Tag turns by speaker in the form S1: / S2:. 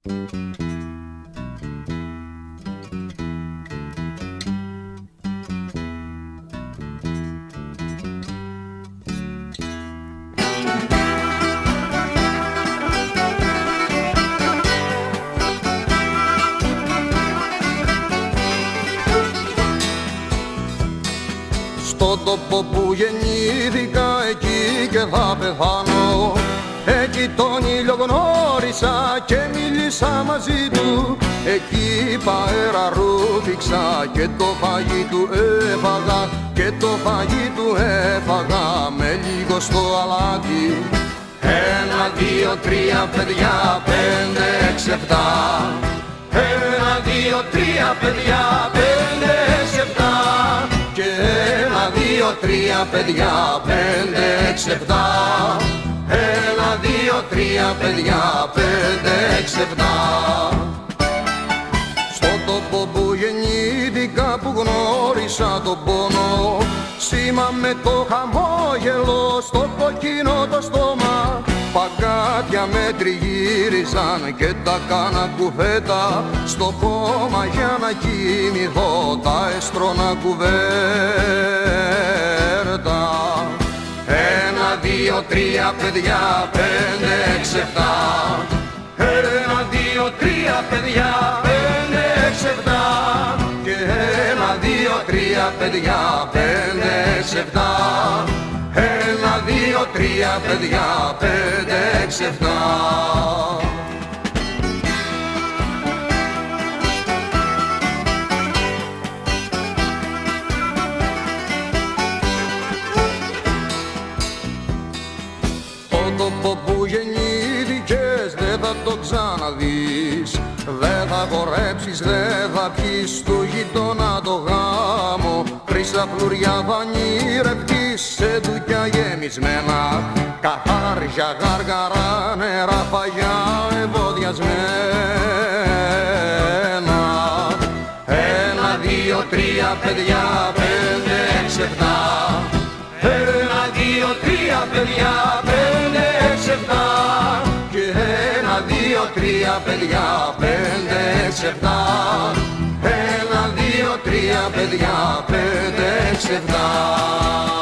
S1: Στον τόπο που γεννήθηκα εκεί και θα πεθάνω, εκεί τον ήλιο γνώρισα και μίλησα μαζί του. Εκεί παέρα ρούφηξα και το φαγί του έφαγα, και το φαγί του έφαγα με λίγο στο αλάτι. 1, 2, 3 παιδιά, 5, 6, 7. 1, 2, 3 παιδιά, 5, 6, 7. Και 1, 2, 3 παιδιά, 5, 6, 7. 1, 2, 3 παιδιά, 5, 6, 7. Στον τόπο που γεννήθηκα, που γνώρισα τον πόνο, σήμα με το χαμόγελο στο κοκκινό το στόμα. Παγκάτια με τριγύριζαν και τα κάνα κουβέτα στο κόμμα για να κοιμηθώ, τα έστρωνα κουβέρτα. 1, 2, 3 παιδιά, 5, 6, 7. 1, 2, 3 παιδιά, 5, 6, 7. Και 1, 2, 3 παιδιά, 5, 6, 7. 1, 2, 3 παιδιά, 5, 6, 7. Το τόπο που γεννήθηκες δεν θα το ξαναδείς, δεν θα χορέψεις, δεν θα πιείς του γειτονά το γάμο. Χρυσά φλουριά θα ονειρευτείς σε ντουκιά γεμισμένα, καθάρια, γαργαρά, νερά, φαγιά ευωδιασμένα. 1, 2, 3 παιδιά, 5, 6, 7. 1, 2, 3 παιδιά, 5, 6, 7. Και 1, 2, 3 παιδιά, 5, 6, 7. 1, 2, 3 παιδιά, 5, 6, 7.